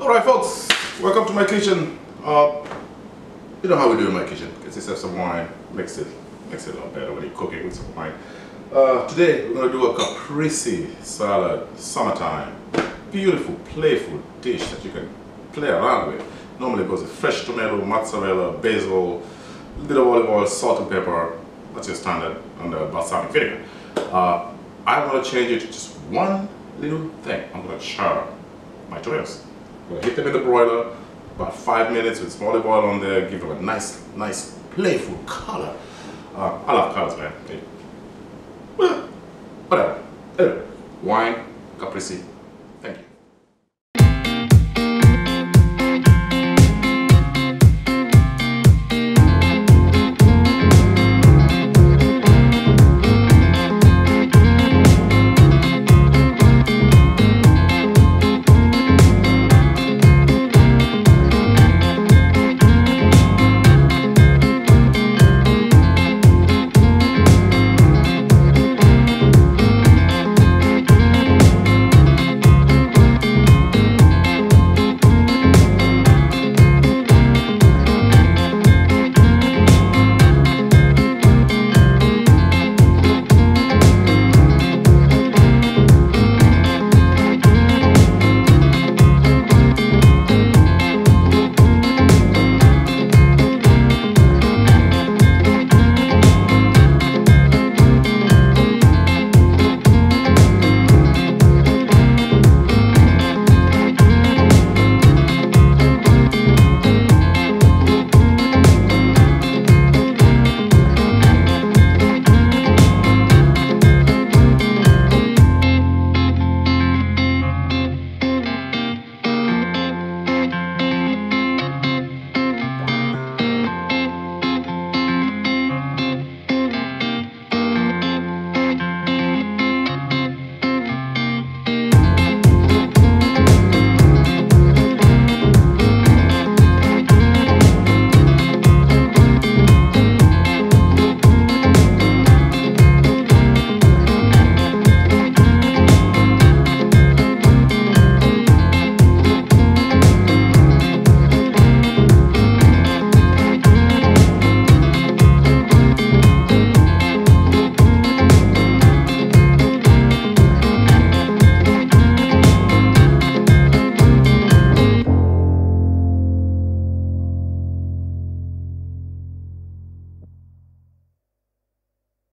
Alright folks, welcome to my kitchen. You know how we do in my kitchen. Get yourself some wine, mix it a lot better when you cook it with some wine. Today we're going to do a caprese salad, summertime. Beautiful, playful dish that you can play around with. Normally it goes with fresh tomato, mozzarella, basil, a little bit of olive oil, salt and pepper. That's your standard under balsamic vinegar. I want to change it to just one little thing. I'm going to char my tomatoes. I'm going to hit them in the broiler about 5 minutes with some olive oil on there, give them a nice playful color. I love colors, man. Well, whatever. Anyway, wine, caprese,